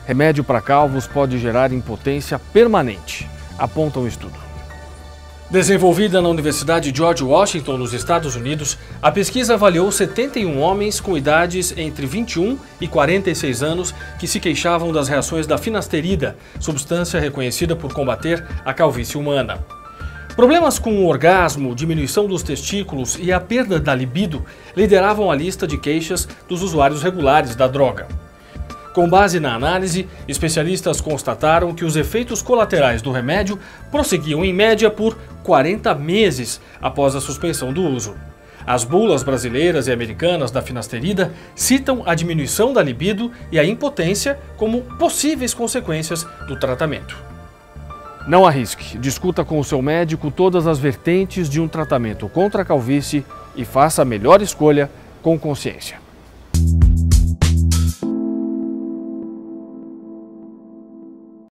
Remédio para calvos pode gerar impotência permanente, aponta um estudo. Desenvolvida na Universidade George Washington, nos Estados Unidos, a pesquisa avaliou 71 homens com idades entre 21 e 46 anos que se queixavam das reações da finasterida, substância reconhecida por combater a calvície humana. Problemas com o orgasmo, diminuição dos testículos e a perda da libido lideravam a lista de queixas dos usuários regulares da droga. Com base na análise, especialistas constataram que os efeitos colaterais do remédio prosseguiam em média por 40 meses após a suspensão do uso. As bulas brasileiras e americanas da finasterida citam a diminuição da libido e a impotência como possíveis consequências do tratamento. Não arrisque, discuta com o seu médico todas as vertentes de um tratamento contra a calvície e faça a melhor escolha com consciência.